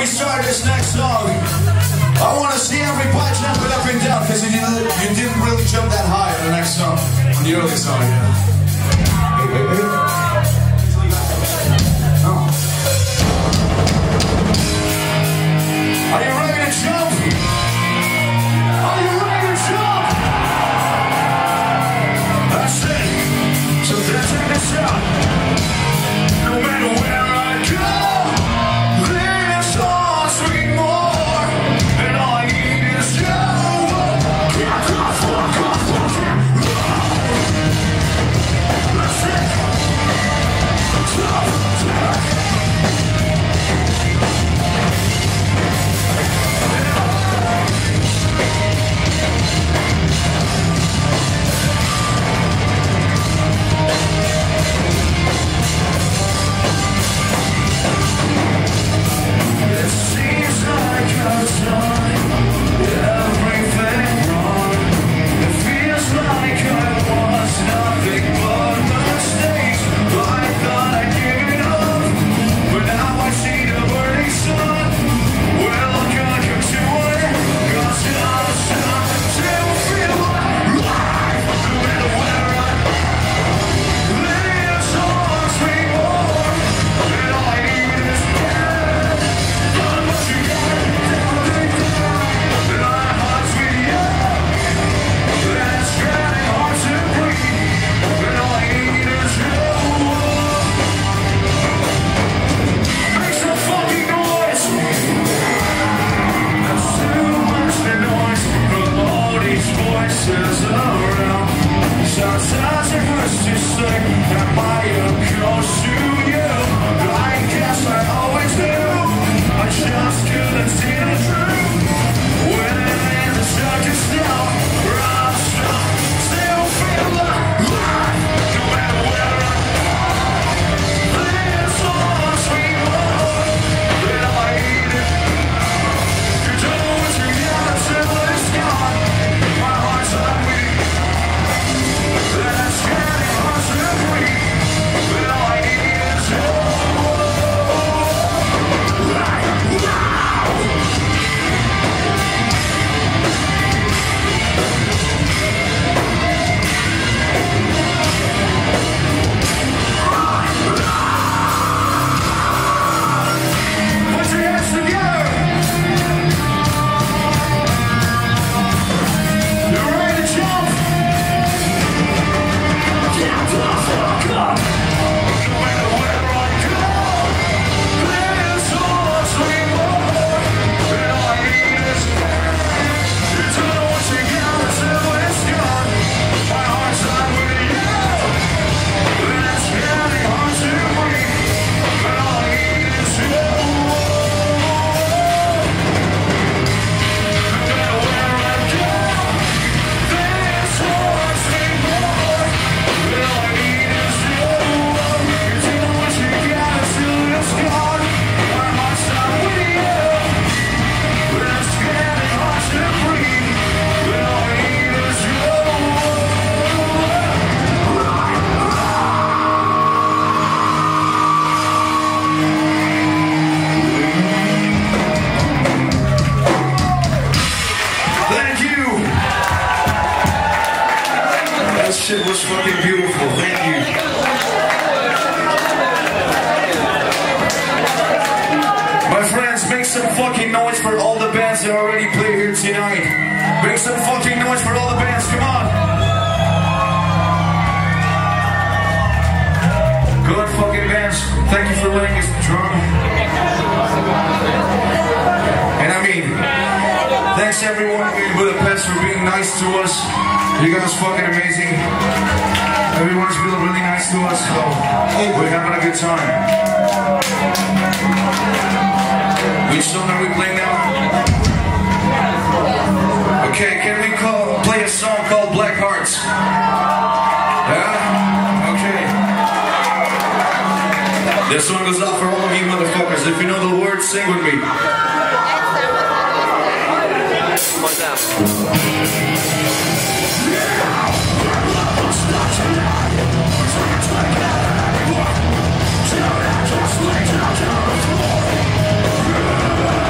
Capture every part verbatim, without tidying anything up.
we start this next song, I want to see everybody jumping up and down, because you didn't, you didn't really jump that high on the next song, on the early song. Hey, hey, hey. Oh. Are you ready to jump? Are you ready to jump? That's it. So then take this out. No matter where I go, this haunts me more, and all I need is you. That's it. Stop, stop. Shit was fucking beautiful, thank you. My friends, make some fucking noise for all the bands that already play here tonight. Make some fucking noise for all the bands, come on. Good fucking bands, thank you for letting us drum. And I mean, thanks everyone in Budapest for being nice to us. You guys fucking amazing. Everyone's been really nice to us, so we're having a good time. Which song are we playing now? Okay, can we call, play a song called Black Hearts? Yeah? Okay. This song goes out for all of you motherfuckers. If you know the words, sing with me. What's up? Yeah.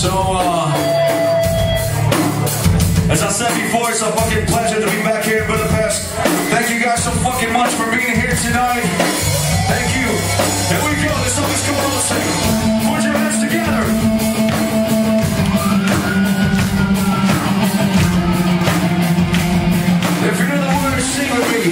So, uh, as I said before, it's a fucking pleasure to be back here in Budapest. Thank you guys so fucking much for being here tonight. Thank you. Here we go. This song is called All Sing. Put your hands together. If you know the words, sing with me.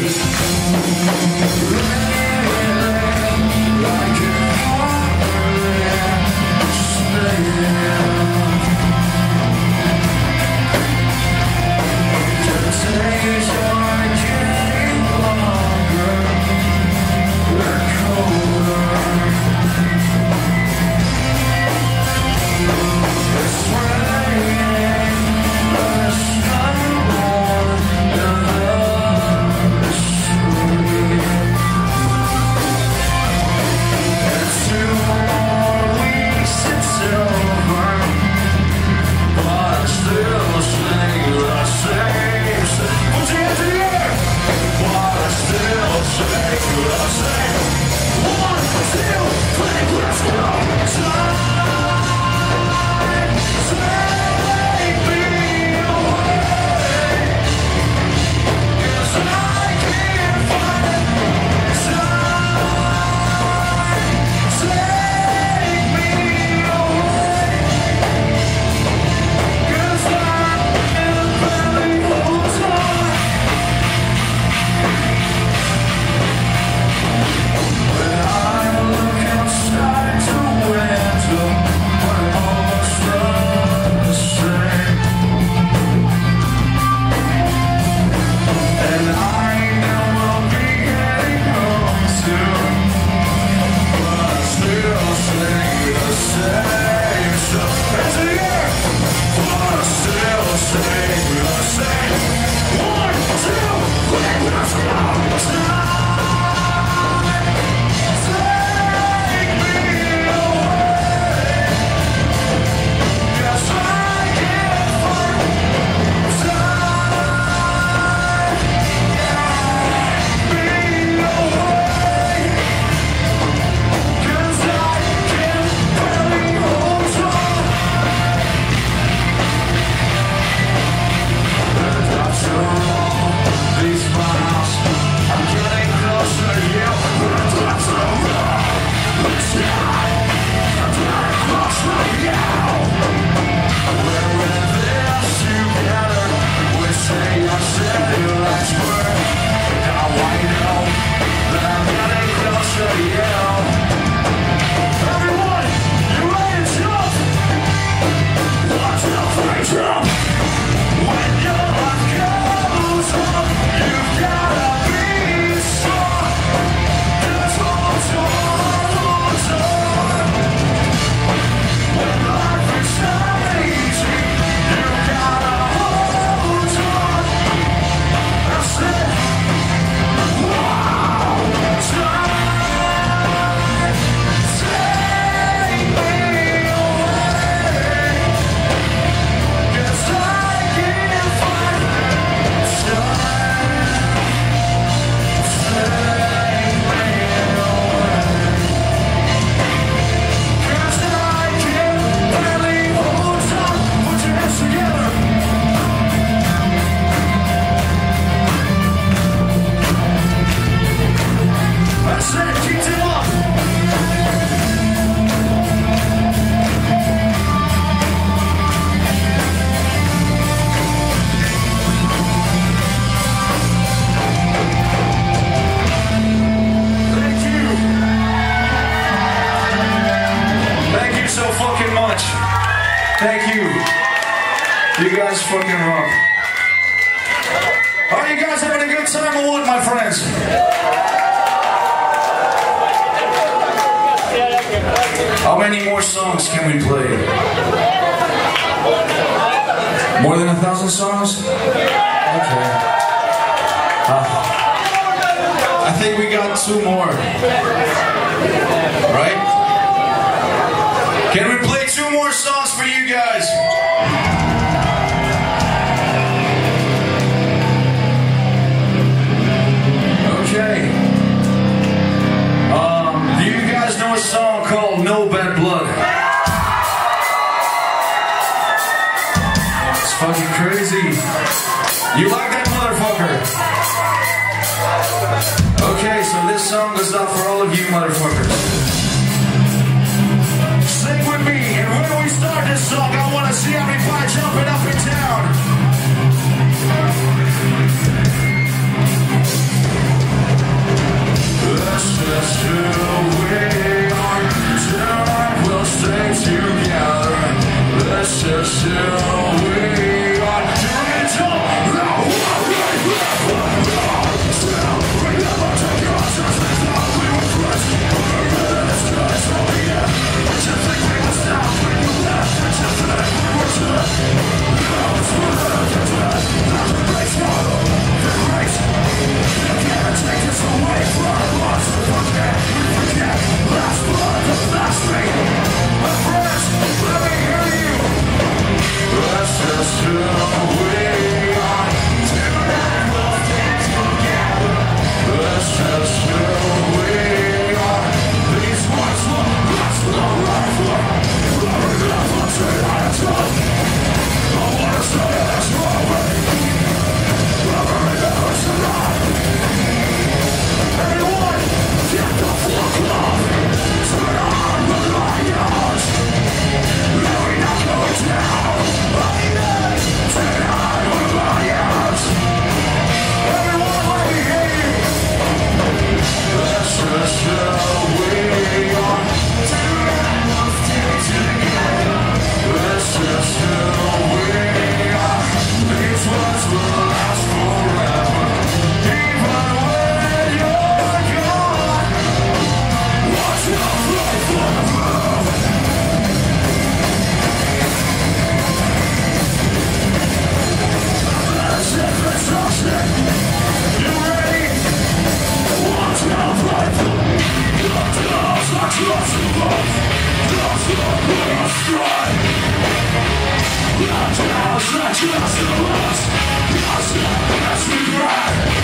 Thank you. You guys fucking rock. Are you guys having a good time or what, my friends? How many more songs can we play? More than a thousand songs? Okay. Uh, I think we got two more. Right? Can we play two more songs for you guys? Okay. Um, do you guys know a song called No Bad Blood? see everybody jumping up and down. Let's just do we are. Tonight we'll stay together. Let's just do we are. Doing it all. Still, we never take our chances. We were crushed. Let's do it all again. Did you think we would stop when you left? Did you think we were dead? Now it's worth it. Now the race model. The race. You can't take this away from us. Forget, we forget. Last blood, the last thing. My friends, let me hear you. Let's just do we are. Tonight we'll dance together. Let's just do we are. These ones will last forever. Forever till I am done. I wanna say that's wrong. Never, never survive. Everyone, get the fuck up. Turn on the lights. We're not going down. Turn on the lights. Everyone, let me hear you. Let's just show we are. Tonight we'll stay together. Let's just show we are. These words will last forever. Even when you're gone. Watch your life forever. Let's hit the sunset. You ready? Watch your life. Nothing else like trust and love. Just love will destroy. Nothing else like trust and love. Just love as we ride.